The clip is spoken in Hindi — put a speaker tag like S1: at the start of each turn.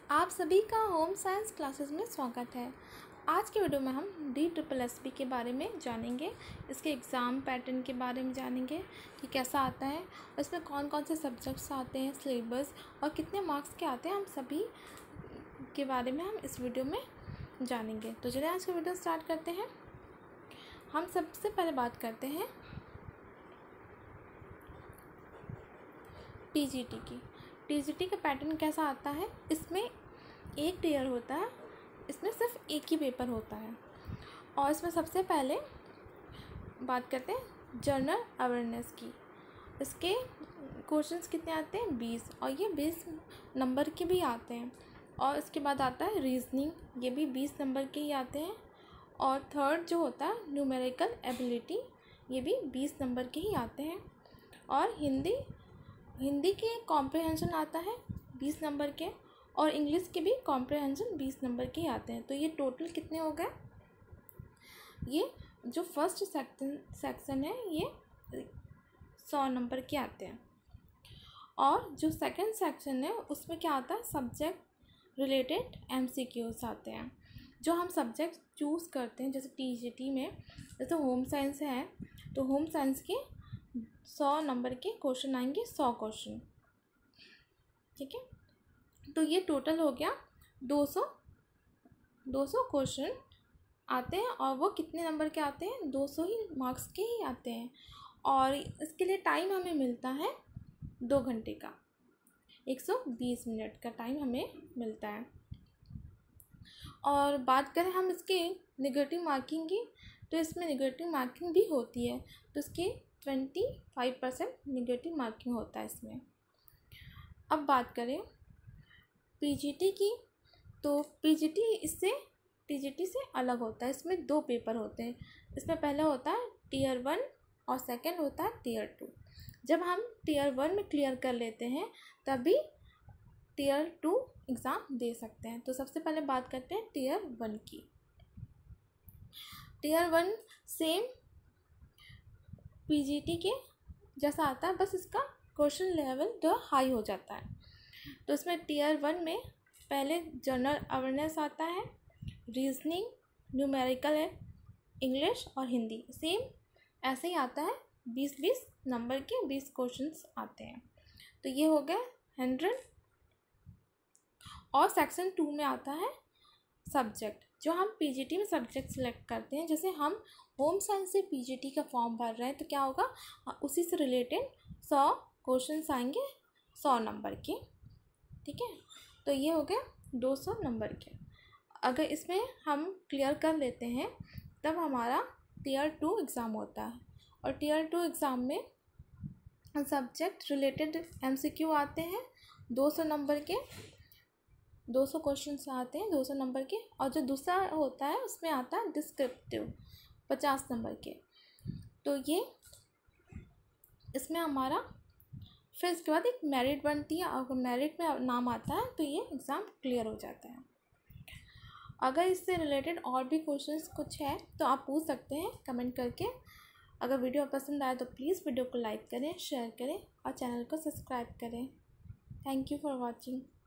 S1: आप सभी का होम साइंस क्लासेस में स्वागत है। आज के वीडियो में हम DSSB के बारे में जानेंगे, इसके एग्ज़ाम पैटर्न के बारे में जानेंगे कि कैसा आता है, इसमें कौन कौन से सब्जेक्ट्स आते हैं, सिलेबस और कितने मार्क्स के आते हैं, हम सभी के बारे में हम इस वीडियो में जानेंगे। तो चलिए आज का वीडियो स्टार्ट करते हैं। हम सबसे पहले बात करते हैं TGT की। TGT का पैटर्न कैसा आता है, इसमें एक ईयर होता है, इसमें सिर्फ एक ही पेपर होता है और इसमें सबसे पहले बात करते हैं जनरल अवेयरनेस की। इसके क्वेश्चंस कितने आते हैं 20 और ये 20 नंबर के भी आते हैं। और इसके बाद आता है रीजनिंग, ये भी 20 नंबर के ही आते हैं। और थर्ड जो होता है न्यूमेरिकल एबिलिटी, ये भी 20 नंबर के ही आते हैं। और हिंदी के कॉम्प्रिहेंशन आता है 20 नंबर के और इंग्लिश के भी कॉम्प्रिहेंशन 20 नंबर के ही आते हैं। तो ये टोटल कितने हो गए, ये जो फर्स्ट सेक्शन है ये 100 नंबर के आते हैं। और जो सेकंड सेक्शन है उसमें क्या आता है, सब्जेक्ट रिलेटेड MCQs आते हैं। जो हम सब्जेक्ट चूज़ करते हैं, जैसे TGT में जैसे होम साइंस है तो होम साइंस के 100 नंबर के क्वेश्चन आएंगे, 100 क्वेश्चन, ठीक है। तो ये टोटल हो गया 200 क्वेश्चन आते हैं और वो कितने नंबर के आते हैं, 200 ही मार्क्स के ही आते हैं। और इसके लिए टाइम हमें मिलता है 2 घंटे का, 120 मिनट का टाइम हमें मिलता है। और बात करें हम इसके नेगेटिव मार्किंग की, तो इसमें नेगेटिव मार्किंग भी होती है, तो इसके 25% नेगेटिव मार्किंग होता है इसमें। अब बात करें PGT की, तो PGT TGT से अलग होता है। इसमें 2 पेपर होते हैं। इसमें पहला होता है Tier 1 और सेकंड होता है Tier 2। जब हम Tier 1 में क्लियर कर लेते हैं तभी Tier 2 एग्ज़ाम दे सकते हैं। तो सबसे पहले बात करते हैं Tier 1 की। Tier 1 सेम PGT के जैसा आता है, बस इसका क्वेश्चन लेवल जो हाई हो जाता है। तो इसमें Tier 1 में पहले जनरल अवेयरनेस आता है, रीजनिंग, न्यूमेरिकल है, इंग्लिश और हिंदी सेम ऐसे ही आता है। 20-20 नंबर के 20 क्वेश्चंस आते हैं। तो ये हो गया 100। और सेक्शन 2 में आता है सब्जेक्ट, जो हम PGT में सब्जेक्ट सेलेक्ट करते हैं। जैसे हम होम साइंस से PGT का फॉर्म भर रहे हैं तो क्या होगा, उसी से रिलेटेड 100 क्वेश्चंस आएंगे 100 नंबर के, ठीक है। तो ये हो गया 200 नंबर के। अगर इसमें हम क्लियर कर लेते हैं तब हमारा Tier 2 एग्ज़ाम होता है। और Tier 2 एग्ज़ाम में सब्जेक्ट रिलेटेड MCQ आते हैं 200 नंबर के, 200 क्वेश्चंस आते हैं 200 नंबर के। और जो दूसरा होता है उसमें आता है डिस्क्रिप्टिव 50 नंबर के। तो ये इसमें हमारा फिर इसके बाद एक मेरिट बनती है, अगर मेरिट में नाम आता है तो ये एग्ज़ाम क्लियर हो जाता है। अगर इससे रिलेटेड और भी क्वेश्चंस कुछ है तो आप पूछ सकते हैं कमेंट करके। अगर वीडियो पसंद आए तो प्लीज़ वीडियो को लाइक करें, शेयर करें और चैनल को सब्सक्राइब करें। Thank you for watching.